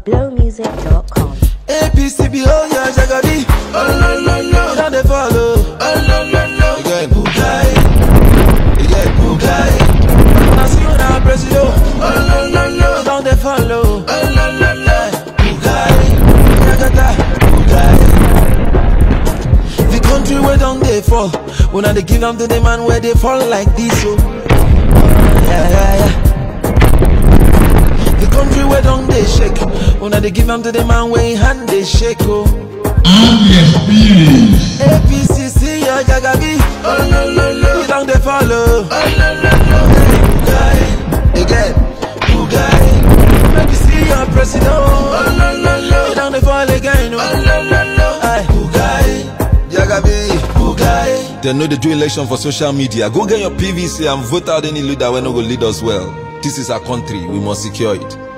blowmusic.com. APC be all your jagabi. Oh no no no, don't they follow? Oh no no no, you get Bugai, you get Bugai. I see you now, President. Oh no no no, don't they follow? Oh no no no, Bugai, Yagata, Bugai. The country where don't they fall? When they give them to the man where they fall like this, oh yeah yeah yeah. The country where don't they shake? When they give them to the man where hand they shake, oh. APC see your jagabi. Oh no no no, you don't they follow? Oh no no no, Bugai, again, Bugai. Maybe see your president. Oh no no no, you don't they fall again? Oh no no no, Bugai, jagabi, Bugai. They know they do election for social media. Go get your PVC and vote out any leader when no go lead us well. This is our country, we must secure it.